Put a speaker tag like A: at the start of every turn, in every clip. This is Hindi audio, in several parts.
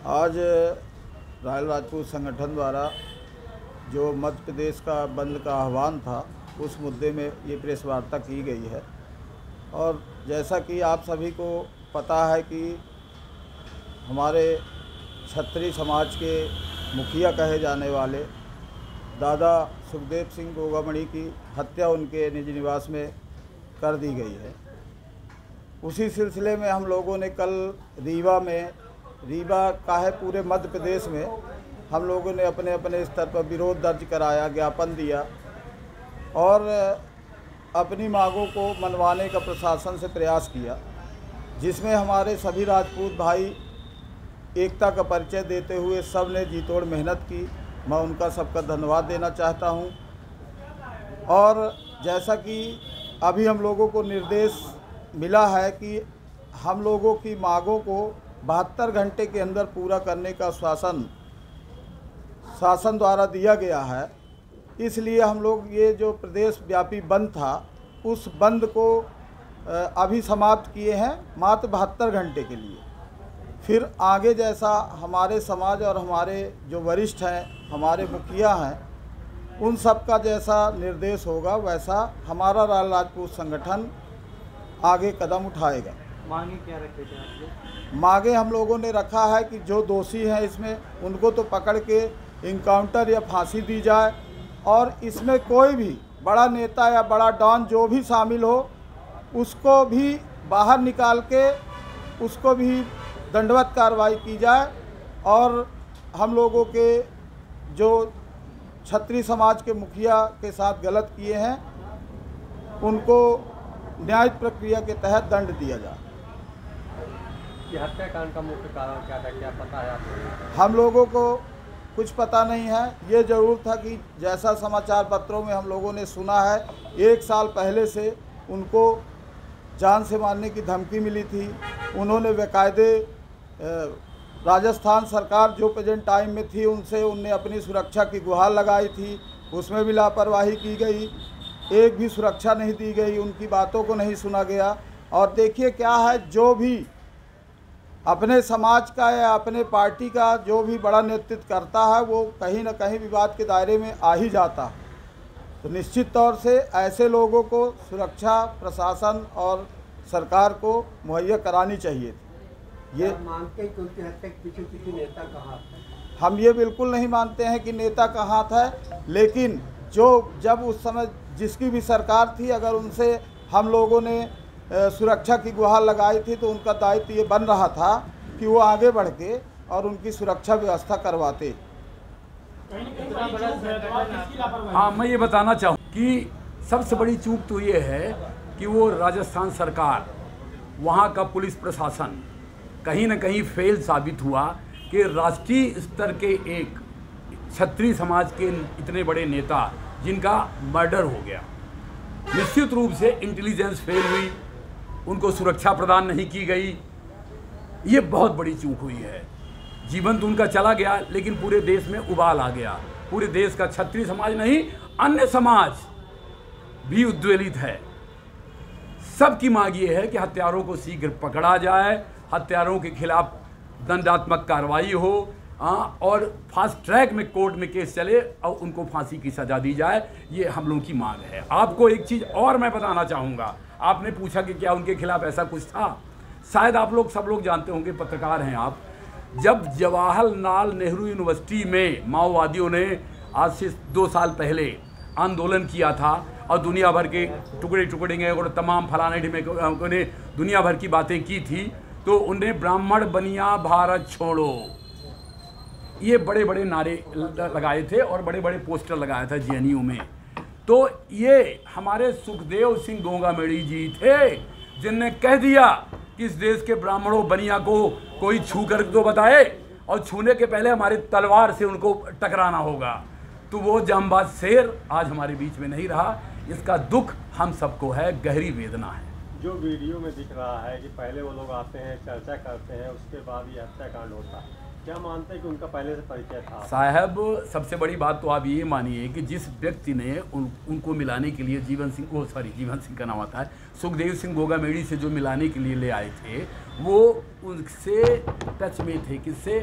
A: आज रायल राजपूत संगठन द्वारा जो मध्य प्रदेश का बंद का आह्वान था, उस मुद्दे में ये प्रेस वार्ता की गई है। और जैसा कि आप सभी को पता है कि हमारे क्षत्रिय समाज के मुखिया कहे जाने वाले दादा सुखदेव सिंह गोगामणि की हत्या उनके निज निवास में कर दी गई है। उसी सिलसिले में हम लोगों ने कल रीवा का है पूरे मध्य प्रदेश में हम लोगों ने अपने अपने स्तर पर विरोध दर्ज कराया, ज्ञापन दिया और अपनी मांगों को मनवाने का प्रशासन से प्रयास किया, जिसमें हमारे सभी राजपूत भाई एकता का परिचय देते हुए सब ने जी तोड़ मेहनत की। मैं उनका सबका धन्यवाद देना चाहता हूं। और जैसा कि अभी हम लोगों को निर्देश मिला है कि हम लोगों की मांगों को 72 घंटे के अंदर पूरा करने का शासन द्वारा दिया गया है। इसलिए हम लोग ये जो प्रदेश व्यापी बंद था, उस बंद को अभी समाप्त किए हैं मात्र 72 घंटे के लिए। फिर आगे जैसा हमारे समाज और हमारे जो वरिष्ठ हैं, हमारे मुखिया हैं, उन सब का जैसा निर्देश होगा वैसा हमारा रायल राजपूत संगठन आगे कदम उठाएगा।
B: मांगे क्या रखे थे आप लोग?
A: मांगे हम लोगों ने रखा है कि जो दोषी हैं इसमें उनको तो पकड़ के इनकाउंटर या फांसी दी जाए, और इसमें कोई भी बड़ा नेता या बड़ा डॉन जो भी शामिल हो उसको भी बाहर निकाल के उसको भी दंडवत कार्रवाई की जाए। और हम लोगों के जो क्षत्रिय समाज के मुखिया के साथ गलत किए हैं उनको न्यायिक प्रक्रिया के तहत दंड दिया जाए।
B: ये हत्याकांड का मुख्य कारण क्या था, क्या पता है आपको?
A: हम लोगों को कुछ पता नहीं है। ये ज़रूर था कि जैसा समाचार पत्रों में हम लोगों ने सुना है, 1 साल पहले से उनको जान से मारने की धमकी मिली थी। उन्होंने बेकायदे राजस्थान सरकार जो प्रेजेंट टाइम में थी उनने अपनी सुरक्षा की गुहार लगाई थी, उसमें भी लापरवाही की गई, एक भी सुरक्षा नहीं दी गई, उनकी बातों को नहीं सुना गया। और देखिए क्या है, जो भी अपने समाज का या अपने पार्टी का जो भी बड़ा नेतृत्व करता है वो कहीं ना कहीं विवाद के दायरे में आ ही जाता है। तो निश्चित तौर से ऐसे लोगों को सुरक्षा प्रशासन और सरकार को मुहैया करानी चाहिए थी। ये
B: मानते हैं कि उनकी हत्या के पीछे किसी नेता का हाथ है?
A: हम ये बिल्कुल नहीं मानते हैं कि नेता का हाथ है, लेकिन जब उस समय जिसकी भी सरकार थी, अगर उनसे हम लोगों ने सुरक्षा की गुहार लगाई थी तो उनका दायित्व ये बन रहा था कि वो आगे बढ़ के और उनकी सुरक्षा व्यवस्था करवाते।
C: हाँ, मैं ये बताना चाहूँ कि सबसे बड़ी चूक तो ये है कि वो राजस्थान सरकार, वहाँ का पुलिस प्रशासन कहीं ना कहीं फेल साबित हुआ कि राष्ट्रीय स्तर के एक क्षत्रिय समाज के इतने बड़े नेता जिनका मर्डर हो गया, निश्चित रूप से इंटेलिजेंस फेल हुई, उनको सुरक्षा प्रदान नहीं की गई। ये बहुत बड़ी चूक हुई है। जीवन तो उनका चला गया, लेकिन पूरे देश में उबाल आ गया। पूरे देश का क्षत्रिय समाज नहीं, अन्य समाज भी उद्वेलित है। सबकी मांग ये है कि हत्यारों को शीघ्र पकड़ा जाए, हत्यारों के खिलाफ दंडात्मक कार्रवाई हो, और फास्ट ट्रैक में कोर्ट में केस चले और उनको फांसी की सज़ा दी जाए। ये हम लोगों की मांग है। आपको एक चीज़ और मैं बताना चाहूँगा, आपने पूछा कि क्या उनके खिलाफ ऐसा कुछ था। शायद आप लोग सब लोग जानते होंगे, पत्रकार हैं आप, जब जवाहरलाल नेहरू यूनिवर्सिटी में माओवादियों ने आज से 2 साल पहले आंदोलन किया था और दुनिया भर के टुकड़े टुकड़े और तमाम फलाने ढिमेकों ने दुनिया भर की बातें की थी, तो उन्हें ब्राह्मण बनिया भारत छोड़ो ये बड़े बड़े नारे लगाए थे और बड़े बड़े पोस्टर लगाया था जेएनयू में। तो ये हमारे सुखदेव सिंह गोगामणि जी थे जिनने कह दिया कि इस देश के ब्राह्मणों बनिया को कोई छू कर तो बताए, और छूने के पहले हमारी तलवार से उनको टकराना होगा। तो वो जांबाज शेर आज हमारे बीच में नहीं रहा। इसका दुख हम सबको है, गहरी वेदना है।
B: जो वीडियो में दिख रहा है कि पहले वो लोग आते हैं, चर्चा करते हैं, उसके बाद ये हत्याकांड होता है, क्या मानते हैं कि उनका पहले से परिचय था?
C: साहब, सबसे बड़ी बात तो आप ये मानिए कि जिस व्यक्ति ने उनको मिलाने के लिए जीवन सिंह का नाम आता है, सुखदेव सिंह गोगामणि से जो मिलाने के लिए ले आए थे, वो उनसे टच में थे, किससे?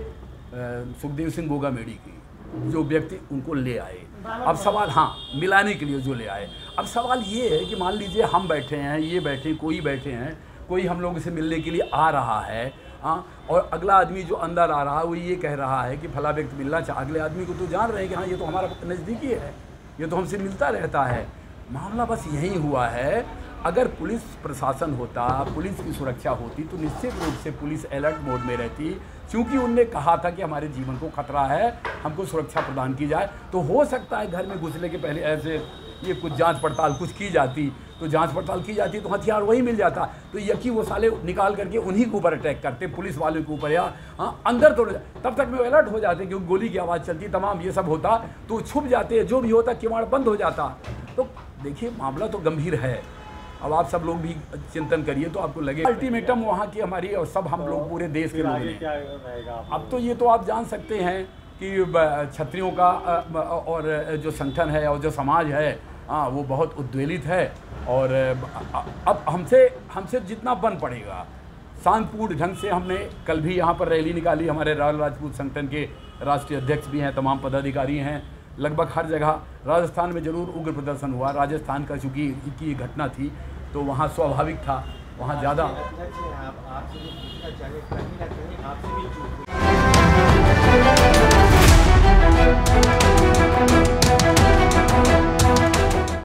C: सुखदेव सिंह गोगामेडी की, जो व्यक्ति उनको ले आए। अब सवाल, हाँ, मिलाने के लिए जो ले आए। अब सवाल ये है कि मान लीजिए हम बैठे हैं, ये बैठे, कोई बैठे हैं, कोई हम लोगों से मिलने के लिए आ रहा है, हाँ, और अगला आदमी जो अंदर आ रहा है वो ये कह रहा है कि फला व्यक्ति मिलना चाह, अगले आदमी को तो जान रहे हैं कि हाँ ये तो हमारा नज़दीकी है, ये तो हमसे मिलता रहता है। मामला बस यही हुआ है। अगर पुलिस प्रशासन होता, पुलिस की सुरक्षा होती तो निश्चित रूप से पुलिस अलर्ट मोड में रहती, क्योंकि उनने कहा था कि हमारे जीवन को खतरा है, हमको सुरक्षा प्रदान की जाए। तो हो सकता है घर में घुसने के पहले ऐसे ये कुछ जांच पड़ताल कुछ की जाती, तो जांच पड़ताल की जाती तो हथियार वही मिल जाता, तो यकी वो साले निकाल करके उन्हीं के ऊपर अटैक करते, पुलिस वालों के ऊपर, या हाँ अंदर तो तब तक में अलर्ट हो जाते, क्योंकि गोली की आवाज़ चलती, तमाम ये सब होता तो छुप जाते, जो भी होता किवाड़ बंद हो जाता। तो देखिए मामला तो गंभीर है। अब आप सब लोग भी चिंतन करिए तो आपको लगे अल्टीमेटम वहाँ की हमारी और सब हम लोग पूरे देश के लोग हैं। अब तो ये तो आप जान सकते हैं कि क्षत्रियों का और जो संगठन है और जो समाज है, हाँ, वो बहुत उद्वेलित है। और अब हमसे जितना बन पड़ेगा शांतिपूर्ण ढंग से। हमने कल भी यहाँ पर रैली निकाली, हमारे राहुल राजपूत संगठन के राष्ट्रीय अध्यक्ष भी हैं, तमाम पदाधिकारी हैं, लगभग हर जगह। राजस्थान में जरूर उग्र प्रदर्शन हुआ, राजस्थान का चूँकि की घटना थी तो वहाँ स्वाभाविक था, वहाँ ज़्यादा